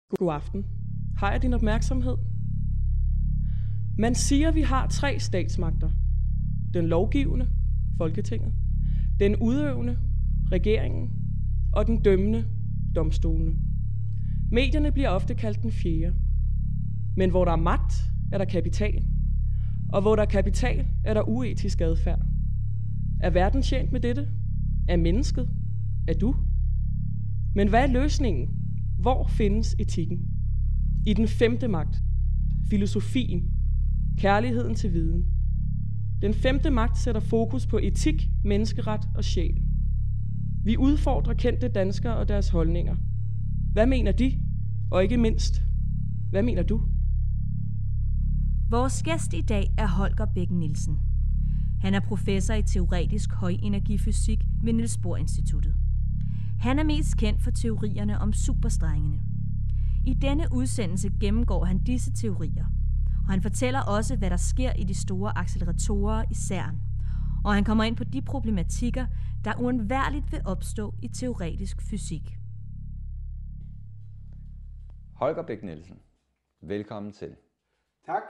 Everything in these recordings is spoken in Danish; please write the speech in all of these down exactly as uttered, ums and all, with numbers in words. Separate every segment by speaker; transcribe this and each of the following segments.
Speaker 1: God aften. Har jeg din opmærksomhed? Man siger, vi har tre statsmagter. Den lovgivende, Folketinget, den udøvende, regeringen, og den dømmende, domstolene. Medierne bliver ofte kaldt den fjerde. Men hvor der er magt, er der kapital. Og hvor der er kapital, er der uetisk adfærd. Er verden tjent med dette? Er mennesket? Er du? Men hvad er løsningen? Hvor findes etikken? I den femte magt, filosofien, kærligheden til viden. Den femte magt sætter fokus på etik, menneskeret og sjæl. Vi udfordrer kendte danskere og deres holdninger. Hvad mener de? Og ikke mindst, hvad mener du?
Speaker 2: Vores gæst i dag er Holger Bech Nielsen. Han er professor i teoretisk højenergifysik ved Niels Bohr Instituttet. Han er mest kendt for teorierne om superstrengene. I denne udsendelse gennemgår han disse teorier, og han fortæller også, hvad der sker i de store acceleratorer i CERN, og han kommer ind på de problematikker, der uundværligt vil opstå i teoretisk fysik.
Speaker 3: Holger Bech Nielsen, velkommen til.
Speaker 4: Tak.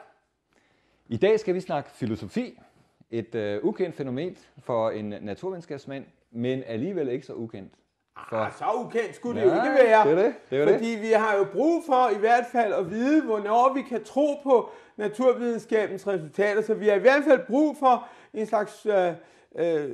Speaker 3: I dag skal vi snakke filosofi, et øh, ukendt fænomen for en naturvidenskabsmand, men alligevel ikke så ukendt.
Speaker 4: For... Ah, så ukendt skulle det ja, jo ikke være,
Speaker 3: det er det. Det er
Speaker 4: fordi
Speaker 3: det.
Speaker 4: vi har jo brug for i hvert fald at vide, hvornår vi kan tro på naturvidenskabens resultater. Så vi har i hvert fald brug for en slags øh, øh,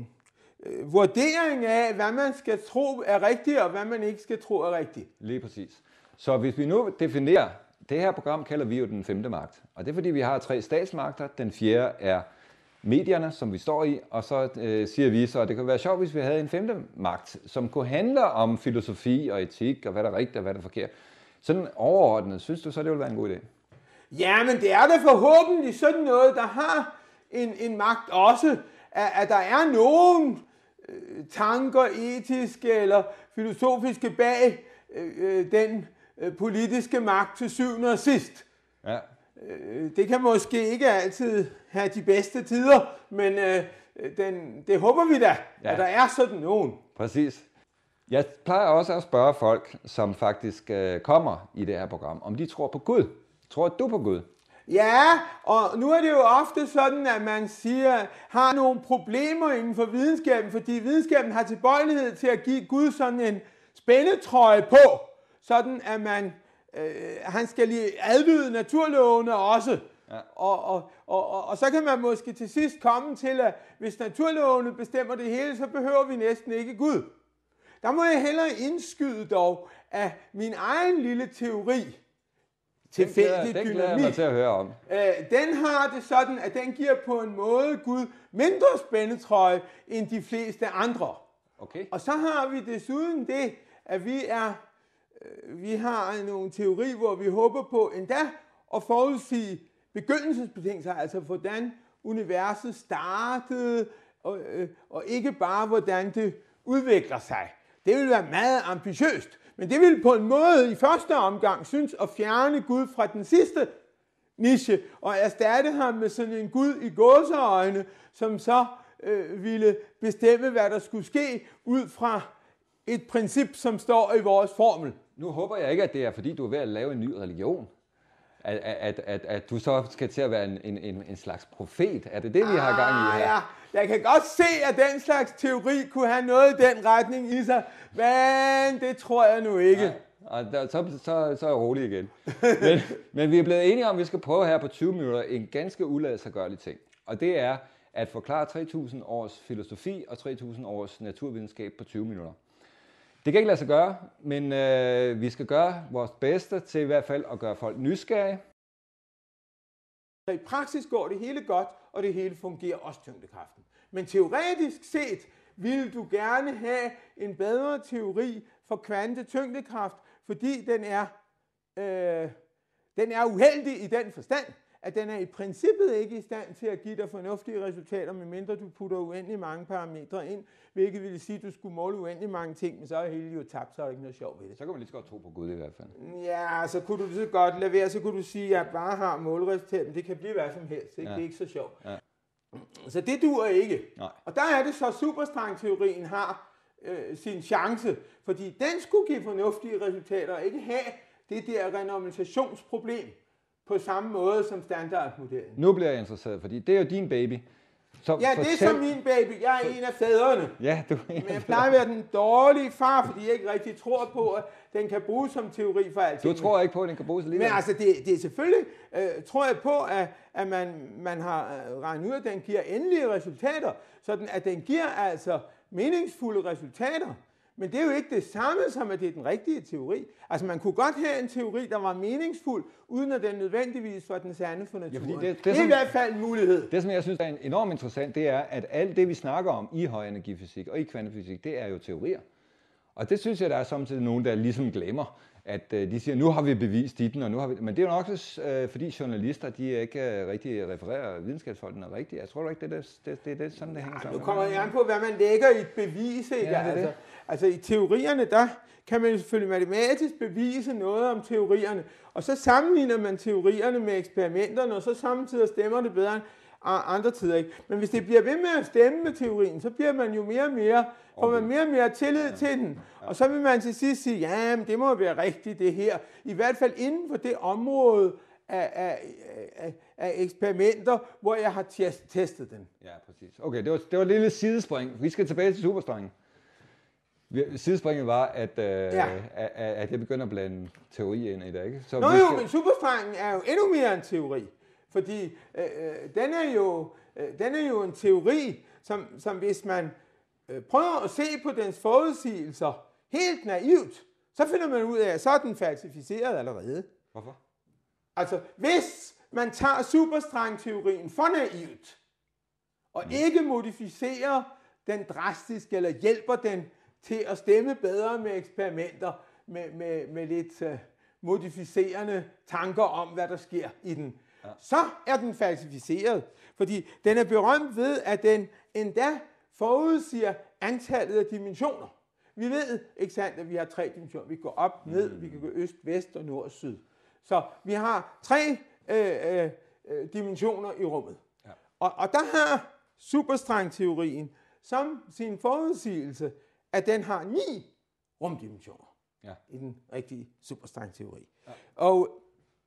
Speaker 4: øh, vurdering af, hvad man skal tro er rigtigt, og hvad man ikke skal tro er rigtigt.
Speaker 3: Lige præcis. Så hvis vi nu definerer, det her program kalder vi jo den femte magt, og det er fordi vi har tre statsmagter. Den fjerde er medierne, som vi står i, og så øh, siger vi så, at det kunne være sjovt, hvis vi havde en femte magt, som kunne handle om filosofi og etik, og hvad der er rigtigt og hvad der er forkert. Sådan overordnet, synes du så, det ville være en god idé?
Speaker 4: Ja, men det er da forhåbentlig sådan noget, der har en, en magt også, at, at der er nogle øh, tanker, etiske eller filosofiske bag øh, den øh, politiske magt til syvende og sidst.
Speaker 3: Ja.
Speaker 4: Det kan måske ikke altid have de bedste tider, men øh, den, det håber vi da, ja. At der er sådan nogen.
Speaker 3: Præcis. Jeg plejer også at spørge folk, som faktisk øh, kommer i det her program, om de tror på Gud. Tror du på Gud?
Speaker 4: Ja, og nu er det jo ofte sådan, at man siger, har nogle problemer inden for videnskaben, fordi videnskaben har tilbøjelighed til at give Gud sådan en spændetrøje på, sådan at man Øh, han skal lige adlyde naturlovene også. Ja. Og, og, og, og, og så kan man måske til sidst komme til, at hvis naturlovene bestemmer det hele, så behøver vi næsten ikke Gud. Der må jeg hellere indskyde dog, at min egen lille teori, tilfældig dynamik,
Speaker 3: den glæder jeg mig til at høre om.
Speaker 4: Øh, den har det sådan, at den giver på en måde Gud mindre spændetrøje end de fleste andre.
Speaker 3: Okay.
Speaker 4: Og så har vi desuden det, at vi er Vi har nogle teorier, hvor vi håber på endda at forudsige begyndelsesbetingelser, altså hvordan universet startede, og, øh, og ikke bare hvordan det udvikler sig. Det vil være meget ambitiøst, men det vil på en måde i første omgang synes at fjerne Gud fra den sidste niche, og erstatte ham med sådan en Gud i gåseøjne, som så øh, ville bestemme, hvad der skulle ske ud fra et princip, som står i vores formel.
Speaker 3: Nu håber jeg ikke, at det er, fordi du er ved at lave en ny religion, at, at, at, at du så skal til at være en, en, en slags profet. Er det det, vi har gang i her?
Speaker 4: Ja, jeg kan godt se, at den slags teori kunne have noget i den retning i sig, men det tror jeg nu ikke.
Speaker 3: Ja, og der, så, så, så er jeg rolig igen. Men, men vi er blevet enige om, at vi skal prøve her på tyve minutter en ganske uladsiggørlig ting. Og det er at forklare tre tusind års filosofi og tre tusind års naturvidenskab på tyve minutter. Det kan ikke lade sig gøre, men øh, vi skal gøre vores bedste til i hvert fald at gøre folk nysgerrige.
Speaker 4: I praksis går det hele godt, og det hele fungerer også tyngdekraften. Men teoretisk set vil du gerne have en bedre teori for kvantetyngdekraft, fordi den er, øh, den er uheldig i den forstand, at den er i princippet ikke i stand til at give dig fornuftige resultater, medmindre du putter uendelig mange parametre ind, hvilket ville sige, at du skulle måle uendelig mange ting, men så er hele jo tabt, så er der ikke noget sjovt ved det.
Speaker 3: Så kan man lige så godt tro på Gud i hvert fald.
Speaker 4: Ja, så kunne du så godt lade være, så kunne du sige, at jeg bare har måleresultater, men det kan blive hvad som helst, ikke? Ja. Det er ikke så sjovt. Ja. Så det duer ikke. Nej. Og der er det så, superstrengteorien har øh, sin chance, fordi den skulle give fornuftige resultater, og ikke have det der renormalisationsproblem på samme måde som standardmodellen.
Speaker 3: Nu bliver jeg interesseret, fordi det er jo din baby. Så
Speaker 4: ja,
Speaker 3: fortæl...
Speaker 4: det er som min baby. Jeg er en af fædrene.
Speaker 3: Ja, du er en
Speaker 4: Men jeg plejer at være den dårlige far, fordi jeg ikke rigtig tror på, at den kan bruges som teori for alt.
Speaker 3: Du tror ikke på, at den kan bruges alligevel?
Speaker 4: Men altså, det, det er selvfølgelig, øh, tror jeg på, at, at man, man har regnet ud, at den giver endelige resultater, sådan at den giver altså meningsfulde resultater. Men det er jo ikke det samme som, at det er den rigtige teori. Altså, man kunne godt have en teori, der var meningsfuld, uden at den nødvendigvis var den sande for naturen. Ja, det, det, det er som, i hvert fald en mulighed.
Speaker 3: Det, som jeg synes er enormt interessant, det er, at alt det, vi snakker om i højenergifysik og i kvantefysik, det er jo teorier. Og det synes jeg, der er samtidig nogen, der ligesom glemmer, at øh, de siger, nu har vi bevist ditten, og nu har vi... Men det er jo nok også, øh, fordi journalister, de ikke øh, rigtig refererer videnskabsfolkene rigtigt. Jeg tror du ikke, det er det, det, det, det sådan, det hænger
Speaker 4: ja,
Speaker 3: sammen?
Speaker 4: Nu kommer jeg an på, hvad man lægger i et bevis, ikke? Ja, altså, altså i teorierne, der kan man jo selvfølgelig matematisk bevise noget om teorierne, og så sammenligner man teorierne med eksperimenterne, og så samtidig stemmer det bedre end andre tider, ikke? Men hvis det bliver ved med at stemme med teorien, så bliver man jo mere og mere, får man mere og mere tillid ja. til den. Ja. Og så vil man til sidst sige, ja, men det må være rigtigt det her. I hvert fald inden for det område af, af, af, af eksperimenter, hvor jeg har testet den.
Speaker 3: Ja, præcis. Okay, det var, det var et lille sidespring. Vi skal tilbage til superstrengen. Sidespringet var, at, øh, ja. at, at jeg begynder at blande teori ind i det, ikke? Så
Speaker 4: Nå
Speaker 3: vi
Speaker 4: jo,
Speaker 3: skal...
Speaker 4: men superstrengen er jo endnu mere en teori. Fordi øh, den, er jo, øh, den er jo en teori, som, som hvis man øh, prøver at se på dens forudsigelser helt naivt, så finder man ud af, at så er den falsificeret allerede.
Speaker 3: Hvorfor?
Speaker 4: Altså, hvis man tager superstrengteorien for naivt, og mm. ikke modificerer den drastisk, eller hjælper den til at stemme bedre med eksperimenter, med, med, med lidt øh, modificerende tanker om, hvad der sker i den, ja. så er den falsificeret. Fordi den er berømt ved, at den endda forudsiger antallet af dimensioner. Vi ved ikke sandt, at vi har tre dimensioner. Vi går op, ned, mm. vi kan gå øst, vest og nord og syd. Så vi har tre øh, øh, dimensioner i rummet. Ja. Og, og der har superstrengteorien som sin forudsigelse, at den har ni rumdimensioner ja. i den rigtige superstrengteori. Ja. Og,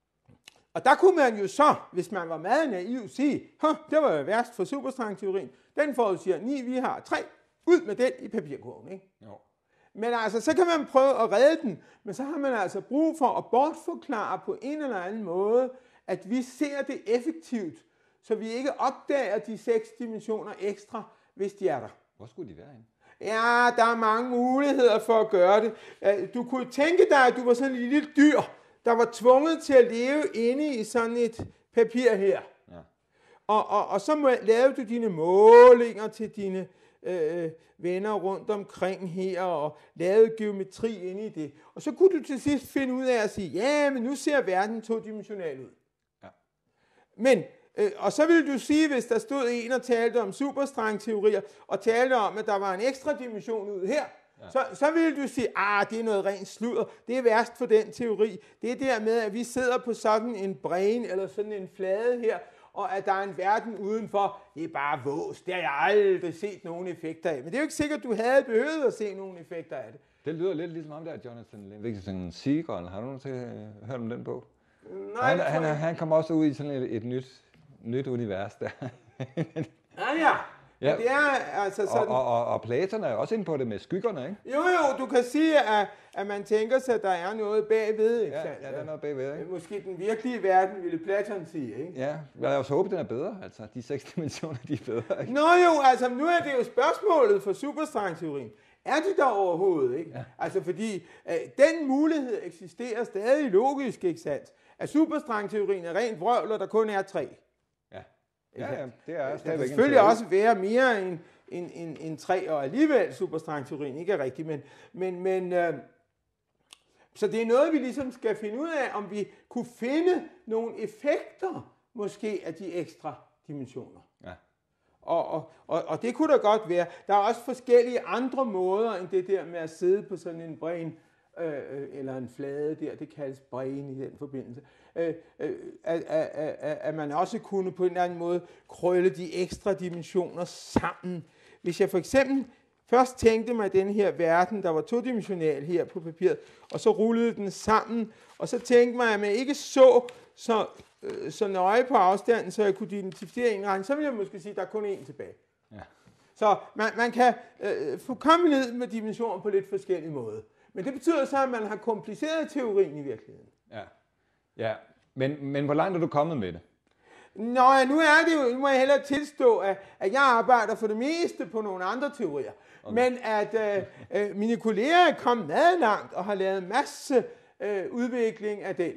Speaker 4: og der kunne man jo så, hvis man var meget naiv, sige, det var jo værst for superstrengteorien. Den forudsiger ni, vi har tre. Ud med den i papirkurven, ikke? Jo. Men altså, så kan man prøve at redde den, men så har man altså brug for at bortforklare på en eller anden måde, at vi ser det effektivt, så vi ikke opdager de seks dimensioner ekstra, hvis de er der.
Speaker 3: Hvor skulle de være henne?
Speaker 4: Ja, der er mange muligheder for at gøre det. Du kunne tænke dig, at du var sådan et lille dyr, der var tvunget til at leve inde i sådan et papir her. Ja. Og, og, og så lavede du dine målinger til dine øh, venner rundt omkring her, og lavede geometri inde i det. Og så kunne du til sidst finde ud af at sige, ja, men nu ser verden todimensional ud. Ja. Men Øh, og så ville du sige, hvis der stod en og talte om superstrengteorier, og talte om, at der var en ekstra dimension ud her, ja. så, så ville du sige, ah, det er noget rent sludder, det er værst for den teori. Det er der med, at vi sidder på sådan en brain, eller sådan en flade her, og at der er en verden udenfor, det er bare vås. Det har jeg aldrig set nogen effekter af. Men det er jo ikke sikkert, at du havde behøvet at se nogen effekter af det.
Speaker 3: Det lyder lidt ligesom ham der, Jonathan Livingston Seagull. Har du nogensinde hørt om den bog?
Speaker 4: Nej,
Speaker 3: han, han, han kom også ud i sådan et, et nyt... nyt univers der.
Speaker 4: ah ja, ja. Det er altså sådan...
Speaker 3: Og, og, og Platon er også inde på det med skyggerne, ikke?
Speaker 4: Jo jo, du kan sige, at, at man tænker sig, at der er noget bagved, ikke
Speaker 3: ja, ja, der er noget bagved, ikke?
Speaker 4: Måske den virkelige verden, ville Platon sige, ikke?
Speaker 3: Ja, jeg også håber, den er bedre, altså de seks dimensioner, de er bedre, ikke?
Speaker 4: Nå jo, altså nu er det jo spørgsmålet for superstrengteorien. Er det der overhovedet, ikke? Ja. Altså fordi øh, den mulighed eksisterer stadig logisk, ikke sandt? At superstrengteorien er rent vrøvl, og der kun er tre.
Speaker 3: Ja, ja, det er
Speaker 4: der kan selvfølgelig også være mere end, end, end, end tre, og alligevel superstrengteorien ikke er rigtig, men, men, men øh, så det er noget, vi ligesom skal finde ud af, om vi kunne finde nogle effekter, måske af de ekstra dimensioner. Ja. Og, og, og, og det kunne da godt være. Der er også forskellige andre måder, end det der med at sidde på sådan en brain, øh, eller en flade der, det kaldes brain i den forbindelse. Øh, øh, at, at, at, at man også kunne på en eller anden måde krølle de ekstra dimensioner sammen. Hvis jeg for eksempel først tænkte mig den her verden, der var todimensional her på papiret, og så rullede den sammen, og så tænkte mig, at man ikke så så, øh, så nøje på afstanden, så jeg kunne identificere en retning, så ville jeg måske sige, at der er kun én tilbage. Ja. Så man, man kan øh, få komme ned med dimensioner på lidt forskellige måder. Men det betyder så, at man har kompliceret teorien i virkeligheden.
Speaker 3: Ja, ja. Men, men hvor langt er du kommet med det?
Speaker 4: Nå, ja, nu er det jo, nu må jeg hellere tilstå, at, at jeg arbejder for det meste på nogle andre teorier. Okay. Men at øh, øh, mine kolleger er kommet meget langt og har lavet en masse øh, udvikling af den.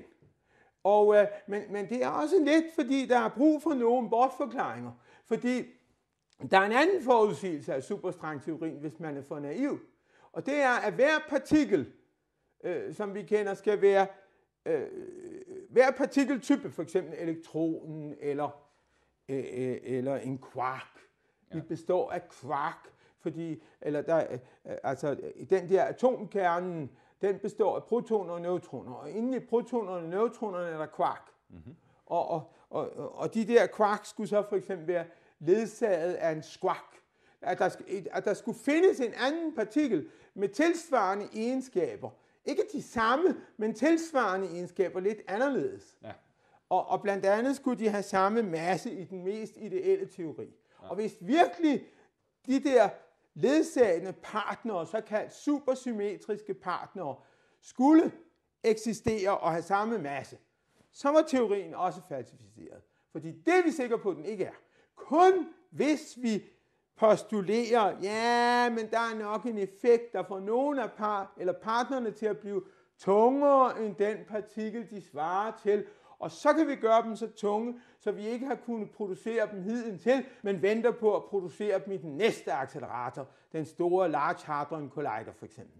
Speaker 4: Og, øh, men, men det er også lidt, fordi der er brug for nogle bortforklaringer. Fordi der er en anden forudsigelse af superstrengteorien, hvis man er for naiv. Og det er, at hver partikel, øh, som vi kender, skal være øh, hver partikeltype, for eksempel elektronen eller, øh, eller en quark, ja. Det består af quark, fordi eller der, øh, altså, den der atomkernen, den består af protoner og neutroner, og inde i protonerne og neutronerne er der quark. Mm-hmm. Og, og, og, og de der quark skulle så for eksempel være ledsaget af en squark. At der, at der skulle findes en anden partikel med tilsvarende egenskaber. Ikke de samme, men tilsvarende egenskaber, lidt anderledes. Ja. Og, og blandt andet skulle de have samme masse i den mest ideelle teori. Ja. Og hvis virkelig de der ledsagende partnere, såkaldt supersymmetriske partnere, skulle eksistere og have samme masse, så var teorien også falsificeret. Fordi det er vi sikre på, at den ikke er. Kun hvis vi postulerer, ja, men der er nok en effekt, der får nogen af par, eller partnerne til at blive tungere end den partikel, de svarer til, og så kan vi gøre dem så tunge, så vi ikke har kunnet producere dem hidtil, men venter på at producere dem i den næste accelerator, den store Large Hadron Collider for eksempel.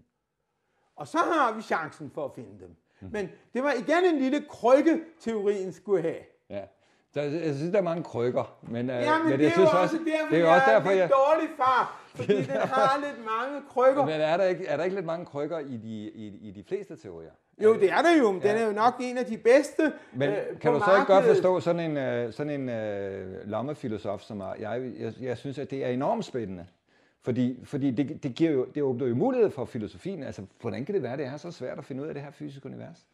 Speaker 4: Og så har vi chancen for at finde dem. Mm. Men det var igen en lille krykke, teorien skulle have.
Speaker 3: Ja. Der, jeg synes, der er mange krykker, men,
Speaker 4: ja, men,
Speaker 3: men
Speaker 4: det
Speaker 3: jeg synes
Speaker 4: også,
Speaker 3: også,
Speaker 4: derfor,
Speaker 3: det er jo også derfor,
Speaker 4: jeg er
Speaker 3: jeg...
Speaker 4: dårlig far, fordi den har lidt mange krykker.
Speaker 3: Men er der ikke, er der ikke lidt mange krykker i de, i, i de fleste teorier?
Speaker 4: Jo, det er der jo, men ja. Den er jo nok en af de bedste.
Speaker 3: Men
Speaker 4: øh,
Speaker 3: kan du så
Speaker 4: markedet.
Speaker 3: ikke godt forstå sådan en, sådan en uh, lommefilosof som jeg, jeg, jeg, jeg synes, at det er enormt spændende. Fordi, fordi det, det, giver jo, det åbner jo mulighed for filosofien. Altså, hvordan kan det være, det er så svært at finde ud af det her fysiske univers?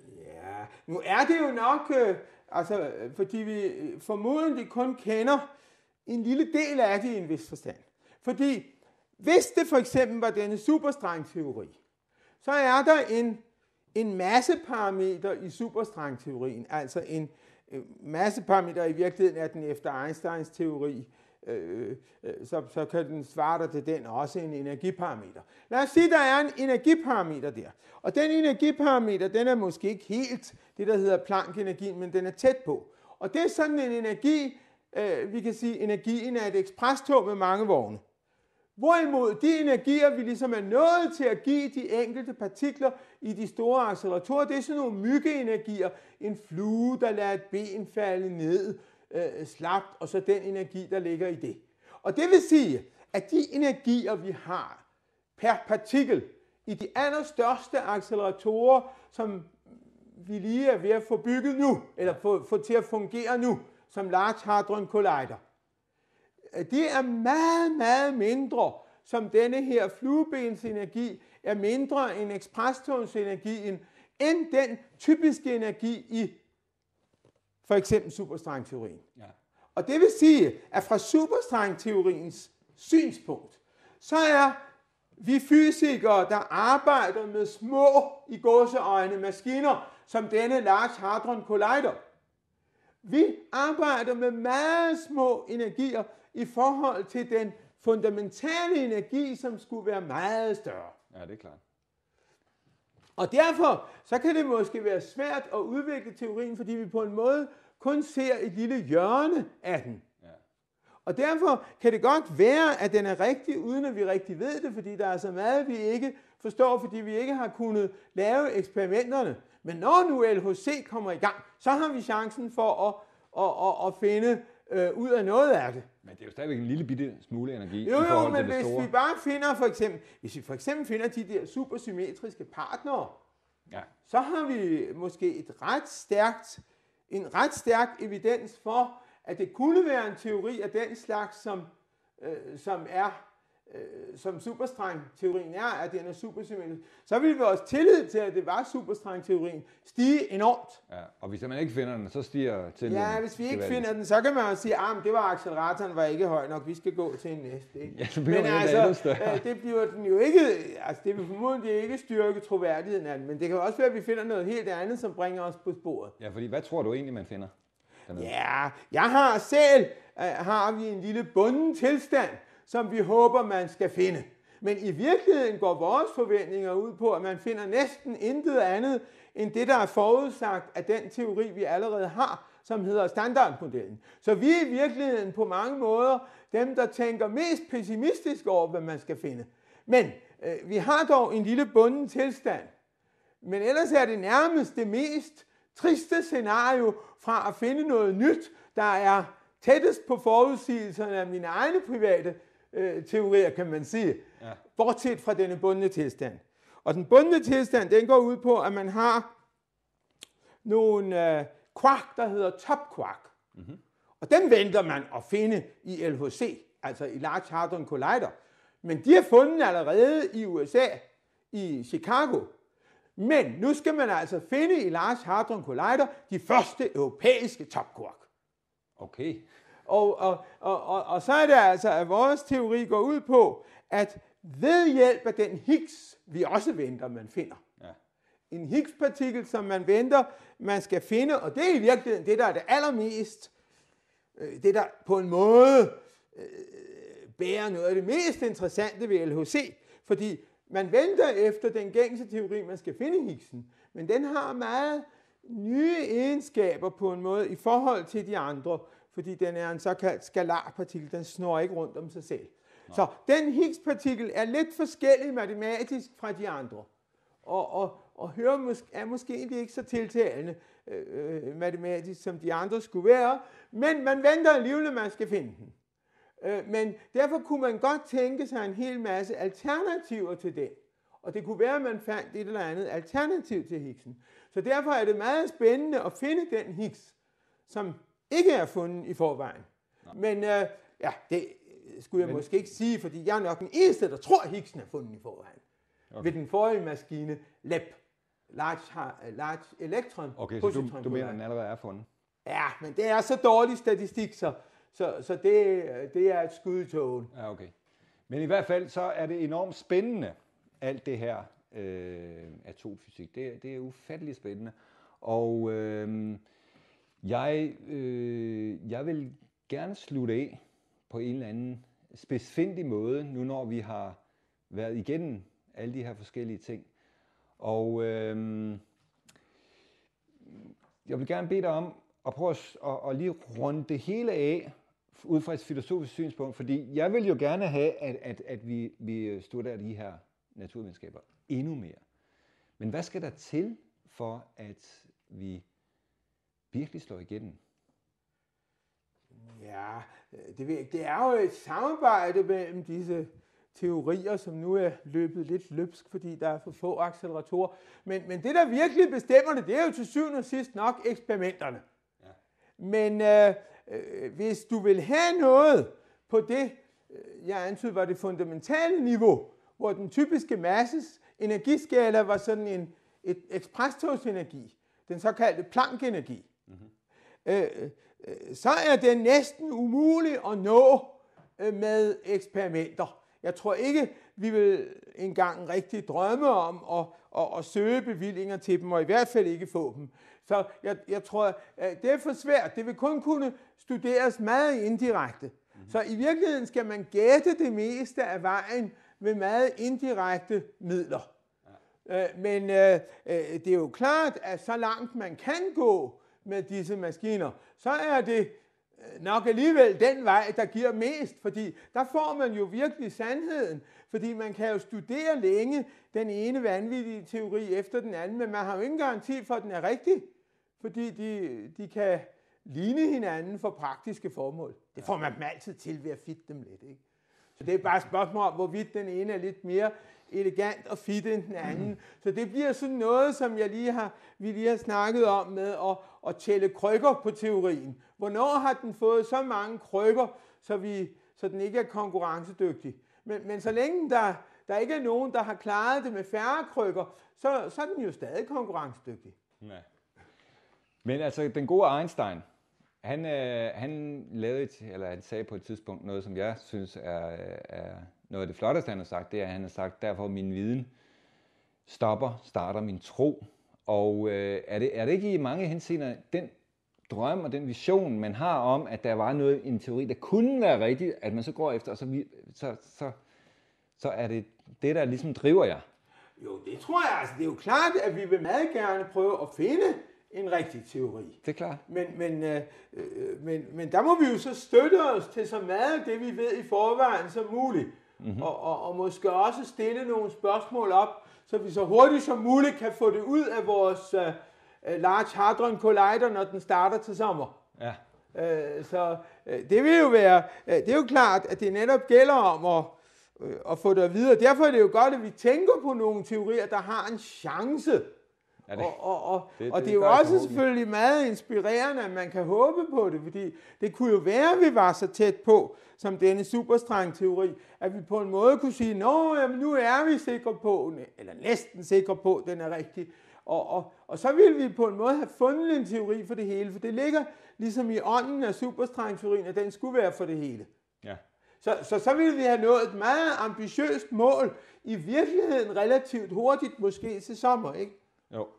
Speaker 4: Ja, nu er det jo nok... Øh, Altså, fordi vi formodentlig kun kender en lille del af det i en vis forstand. Fordi hvis det for eksempel var denne superstrengteori, så er der en, en masseparameter i superstrengteorien, altså en masseparameter i virkeligheden er den efter Einsteins teori, øh, så, så kan den svare der til den også en energiparameter. Lad os sige, der er en energiparameter der. Og den energiparameter, den er måske ikke helt det, der hedder Planck-energien, men den er tæt på. Og det er sådan en energi, øh, vi kan sige, energien er et eksprestog med mange vogne. Hvorimod de energier, vi ligesom er nået til at give de enkelte partikler i de store acceleratorer, det er sådan nogle myggeenergier, en flue, der lader et ben falde ned, øh, slapt, og så den energi, der ligger i det. Og det vil sige, at de energier, vi har per partikel i de allerstørste acceleratorer, som vi lige er ved at få bygget nu, eller få, få til at fungere nu, som Large Hadron Collider, de er meget, meget mindre, som denne her fluebensenergi er mindre end eksprestogsenergien, end den typiske energi i for eksempel superstrengteorien. Ja. Og det vil sige, at fra superstrengteoriens synspunkt, så er vi fysikere, der arbejder med små i gåseøjne maskiner, som denne Large Hadron Collider. Vi arbejder med meget små energier i forhold til den fundamentale energi, som skulle være meget større.
Speaker 3: Ja, det er klart.
Speaker 4: Og derfor så kan det måske være svært at udvikle teorien, fordi vi på en måde kun ser et lille hjørne af den. Ja. Og derfor kan det godt være, at den er rigtig, uden at vi rigtig ved det, fordi der er så meget, vi ikke forstår, fordi vi ikke har kunnet lave eksperimenterne. Men når nu L H C kommer i gang, så har vi chancen for at, at, at, at finde øh, ud af noget af det.
Speaker 3: Men det er jo stadigvæk en lille bitte smule energi.
Speaker 4: Jo,
Speaker 3: i
Speaker 4: jo, men
Speaker 3: til det
Speaker 4: hvis
Speaker 3: store.
Speaker 4: vi bare finder for eksempel, hvis vi for eksempel finder de der supersymmetriske partnere, ja. Så har vi måske et ret stærkt, en ret stærk evidens for, at det kunne være en teori af den slags, som, øh, som er øh, som superstrengteorien er, at den er supersymmetrisk, så vil vi også tillid til, at det var superstrengteorien, stige enormt.
Speaker 3: Ja, og hvis man ikke finder den, så stiger tilliden.
Speaker 4: Ja, hvis vi ikke
Speaker 3: gevaldigt.
Speaker 4: finder den, så kan man jo sige, at det var acceleratoren var ikke høj nok, vi skal gå til en næste. Ikke?
Speaker 3: Ja, så bliver
Speaker 4: men
Speaker 3: den
Speaker 4: altså,
Speaker 3: øh,
Speaker 4: det bliver den jo ikke, altså det vil formodentlig ikke styrke troværdigheden af den, men det kan også være, at vi finder noget helt andet, som bringer os på sporet.
Speaker 3: Ja, fordi hvad tror du egentlig, man finder?
Speaker 4: Ja, jeg har selv, uh, har vi en lille bunden tilstand, som vi håber, man skal finde. Men i virkeligheden går vores forventninger ud på, at man finder næsten intet andet, end det, der er forudsagt af den teori, vi allerede har, som hedder standardmodellen. Så vi er i virkeligheden på mange måder dem, der tænker mest pessimistisk over, hvad man skal finde. Men øh, vi har dog en lille bunden tilstand. Men ellers er det nærmest det mest triste scenario fra at finde noget nyt, der er tættest på forudsigelserne af mine egne private øh, teorier, kan man sige. Ja. Bortset fra denne bundne tilstand. Og den bundne tilstand, den går ud på, at man har nogle øh, quark, der hedder top quark. Mm-hmm. Og den venter man at finde i L H C, altså i Large Hadron Collider. Men de er fundet allerede i U S A, i Chicago. Men nu skal man altså finde i Large Hadron Collider de første europæiske top quark.
Speaker 3: Okay.
Speaker 4: Og, og, og, og, og så er det altså, at vores teori går ud på, at ved hjælp af den Higgs, vi også venter, man finder. Ja. En Higgs-partikel, som man venter, man skal finde, og det er i virkeligheden det, der er det allermest, det der på en måde øh, bærer noget af det mest interessante ved L H C, fordi man venter efter den gængse teori, man skal finde Higgsen, men den har meget nye egenskaber på en måde i forhold til de andre, fordi den er en såkaldt skalarpartikel, den snor ikke rundt om sig selv. Nå. Så den Higgs-partikel er lidt forskellig matematisk fra de andre, og, og, og hører mås- er måske egentlig ikke så tiltalende øh, matematisk, som de andre skulle være, men man venter alligevel, at man skal finde den. Øh, men derfor kunne man godt tænke sig en hel masse alternativer til den, og det kunne være, at man fandt et eller andet alternativ til Higgsen. Så derfor er det meget spændende at finde den Higgs, som ikke er fundet i forvejen. Nå. Men øh, ja, det skulle jeg Men... måske ikke sige, fordi jeg er nok den eneste, der tror, at Higgsen er fundet i forvejen. Okay. Ved den forrige maskine, L E P, Large, Large Electron.
Speaker 3: Okay, så du, du mener, at den allerede er fundet?
Speaker 4: Ja, men det er så dårlig statistik, så, så, så det, det er et skud i togen.
Speaker 3: Ja, okay. Men i hvert fald, så er det enormt spændende, alt det her øh, atomfysik. Det, det er ufatteligt spændende. Og øh, jeg, øh, jeg vil gerne slutte af på en eller anden spidsfindig måde, nu når vi har været igennem alle de her forskellige ting. Og øh, jeg vil gerne bede dig om at prøve at, at, at lige runde det hele af, ud fra et filosofisk synspunkt, fordi jeg vil jo gerne have, at, at, at vi, vi studerer de her naturvidenskaber endnu mere. Men hvad skal der til for, at vi virkelig slår igennem?
Speaker 4: Ja, det, det er jo et samarbejde mellem disse teorier, som nu er løbet lidt løbsk, fordi der er for få acceleratorer. Men, men det, der virkelig bestemmer det, det er jo til syvende og sidst nok eksperimenterne. Ja. Men øh, øh, hvis du vil have noget på det, jeg antydede var det fundamentale niveau, hvor den typiske masses energiskala var sådan en et eksprestogsenergi, den såkaldte Planck-energi, mm-hmm. øh, øh, så er den næsten umulig at nå øh, med eksperimenter. Jeg tror ikke, vi vil engang rigtig drømme om at, at, at søge bevillinger til dem, og i hvert fald ikke få dem. Så jeg, jeg tror, at det er for svært. Det vil kun kunne studeres meget indirekte. Mm-hmm. Så i virkeligheden skal man gætte det meste af vejen med meget indirekte midler. Ja. Men øh, det er jo klart, at så langt man kan gå med disse maskiner, så er det nok alligevel den vej, der giver mest, fordi der får man jo virkelig sandheden, fordi man kan jo studere længe den ene vanvittige teori efter den anden, men man har jo ingen garanti for, at den er rigtig, fordi de, de kan ligne hinanden for praktiske formål. Det får man altid til ved at fitte dem lidt, ikke? Så det er bare et spørgsmål om, hvorvidt den ene er lidt mere elegant og fit end den anden. Mm. Så det bliver sådan noget, som jeg lige har, vi lige har snakket om med at, at tælle krykker på teorien. Hvornår har den fået så mange krykker, så, vi, så den ikke er konkurrencedygtig? Men, men så længe der, der ikke er nogen, der har klaret det med færre krykker, så, så er den jo stadig konkurrencedygtig.
Speaker 3: Ja. Men altså, den gode Einstein, han, øh, han, lavede et, eller han sagde på et tidspunkt noget, som jeg synes er, er noget af det flotteste, han har sagt, det er, at han har sagt, derfor min viden stopper, starter min tro. Og øh, er, det, er det ikke i mange henseender den drøm og den vision, man har om, at der var noget i en teori, der kunne være rigtigt, at man så går efter, og så, så, så, så er det det, der ligesom driver jer?
Speaker 4: Jo, det tror jeg. Altså, det er jo klart, at vi vil meget gerne prøve at finde en rigtig teori.
Speaker 3: Det er klart.
Speaker 4: Men, men, øh, men, men der må vi jo så støtte os til så meget af det, vi ved i forvejen som muligt. Mm-hmm. Og, og, og måske også stille nogle spørgsmål op, så vi så hurtigt som muligt kan få det ud af vores uh, Large Hadron Collider, når den starter til sommer.
Speaker 3: Ja.
Speaker 4: Uh, så uh, det vil jo være, uh, det er jo klart, at det netop gælder om at, uh, at få det videre. Derfor er det jo godt, at vi tænker på nogle teorier, der har en chance. Ja, det, og, og, og, det, og det, det er jo også selvfølgelig meget inspirerende, at man kan håbe på det, fordi det kunne jo være, at vi var så tæt på, som denne superstrengteori, at vi på en måde kunne sige, nå, jamen, nu er vi sikre på, eller næsten sikre på, at den er rigtig. Og, og, og så ville vi på en måde have fundet en teori for det hele, for det ligger ligesom i ånden af superstrengteorien, at den skulle være for det hele.
Speaker 3: Ja.
Speaker 4: Så, så så ville vi have nået et meget ambitiøst mål, i virkeligheden relativt hurtigt, måske til sommer, ikke?
Speaker 3: Jo.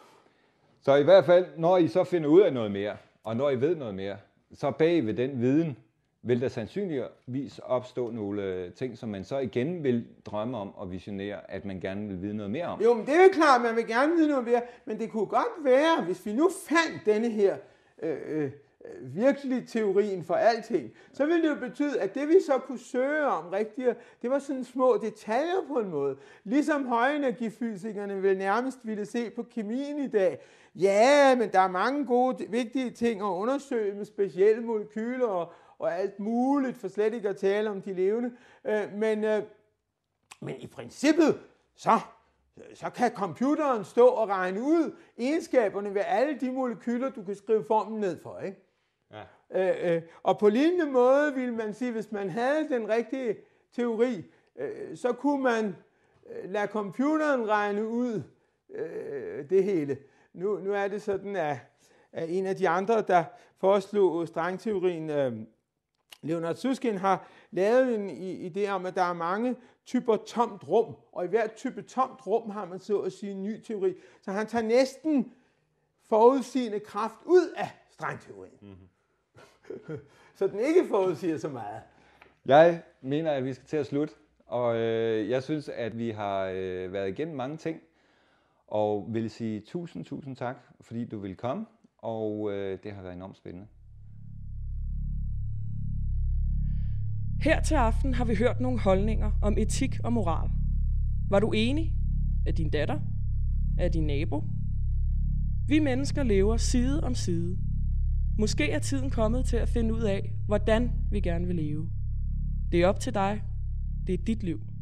Speaker 3: Så i hvert fald, når I så finder ud af noget mere, og når I ved noget mere, så bag ved den viden, vil der sandsynligvis opstå nogle ting, som man så igen vil drømme om og visionere, at man gerne vil vide noget mere om.
Speaker 4: Jo, men det er jo klart, man vil gerne vide noget mere, men det kunne godt være, hvis vi nu fandt denne her øh, øh, virkelig teorien for alting, så ville det jo betyde, at det vi så kunne søge om rigtigt, det var sådan små detaljer på en måde. Ligesom højenergifysikerne vil nærmest ville se på kemien i dag. Ja, men der er mange gode, vigtige ting at undersøge med specielle molekyler og, og alt muligt, for slet ikke at tale om de levende. Øh, men, øh, men i princippet, så, så kan computeren stå og regne ud egenskaberne ved alle de molekyler, du kan skrive formlen ned for, ikke? Ja. Øh, øh, og på lignende måde ville man sige, hvis man havde den rigtige teori, øh, så kunne man øh, lade computeren regne ud øh, det hele. Nu, nu er det sådan, at, at en af de andre, der foreslog strengteorien, øh, Leonard Susskind, har lavet en idé om, at der er mange typer tomt rum, og i hvert type tomt rum har man så at sige en ny teori. Så han tager næsten forudsigende kraft ud af strengteorien. Mm-hmm. Så den ikke forudsiger så meget.
Speaker 3: Jeg mener, at vi skal til at slutte, og øh, jeg synes, at vi har øh, været igennem mange ting, og vil sige tusind, tusind tak, fordi du ville komme, og øh, det har været enormt spændende.
Speaker 1: Her til aften har vi hørt nogle holdninger om etik og moral. Var du enig? Af din datter? Af din nabo? Vi mennesker lever side om side. Måske er tiden kommet til at finde ud af, hvordan vi gerne vil leve. Det er op til dig. Det er dit liv.